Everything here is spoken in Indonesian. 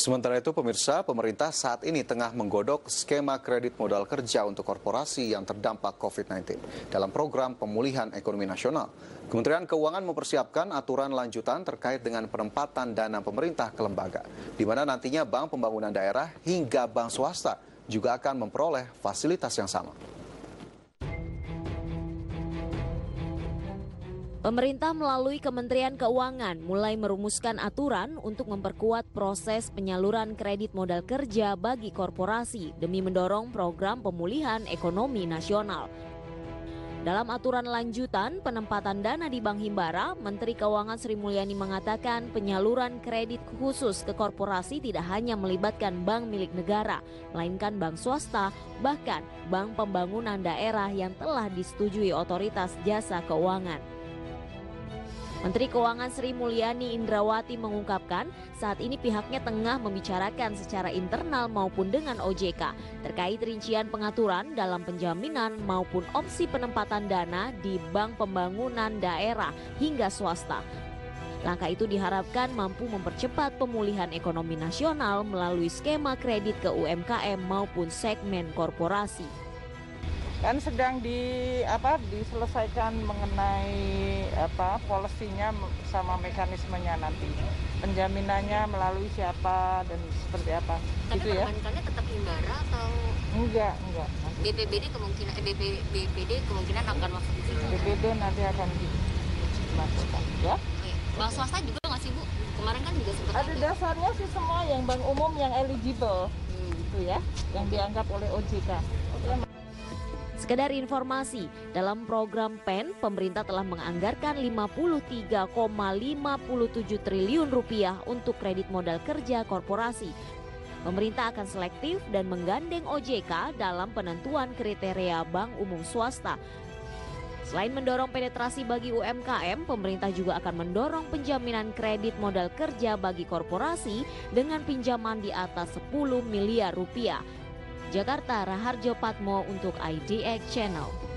Sementara itu pemirsa, pemerintah saat ini tengah menggodok skema kredit modal kerja untuk korporasi yang terdampak COVID-19 dalam program pemulihan ekonomi nasional. Kementerian Keuangan mempersiapkan aturan lanjutan terkait dengan penempatan dana pemerintah ke lembaga, di mana nantinya Bank Pembangunan Daerah hingga bank swasta juga akan memperoleh fasilitas yang sama. Pemerintah melalui Kementerian Keuangan mulai merumuskan aturan untuk memperkuat proses penyaluran kredit modal kerja bagi korporasi demi mendorong program pemulihan ekonomi nasional. Dalam aturan lanjutan penempatan dana di Bank Himbara, Menteri Keuangan Sri Mulyani mengatakan penyaluran kredit khusus ke korporasi tidak hanya melibatkan bank milik negara, melainkan bank swasta, bahkan Bank Pembangunan Daerah yang telah disetujui Otoritas Jasa Keuangan. Menteri Keuangan Sri Mulyani Indrawati mengungkapkan saat ini pihaknya tengah membicarakan secara internal maupun dengan OJK terkait rincian pengaturan dalam penjaminan maupun opsi penempatan dana di Bank Pembangunan Daerah hingga swasta. Langkah itu diharapkan mampu mempercepat pemulihan ekonomi nasional melalui skema kredit ke UMKM maupun segmen korporasi. Kan sedang diselesaikan mengenai polisinya sama mekanismenya nanti, penjaminannya melalui siapa dan seperti apa. Tapi gitu ya. perbankannya tetap Himbara atau enggak BPBD kemungkinan akan masuk di situ. BPD nanti akan dimasukkan ya. Oke. Bank swasta juga nggak sih Bu? Kemarin kan juga sempat Ada dasarnya sih semua yang bank umum yang eligible itu ya, yang dianggap oleh OJK. Sekedar informasi, dalam program PEN, pemerintah telah menganggarkan 53,57 triliun rupiah untuk kredit modal kerja korporasi. Pemerintah akan selektif dan menggandeng OJK dalam penentuan kriteria bank umum swasta. Selain mendorong penetrasi bagi UMKM, pemerintah juga akan mendorong penjaminan kredit modal kerja bagi korporasi dengan pinjaman di atas 10 miliar rupiah. Jakarta, Raharjo Patmo untuk IDX Channel.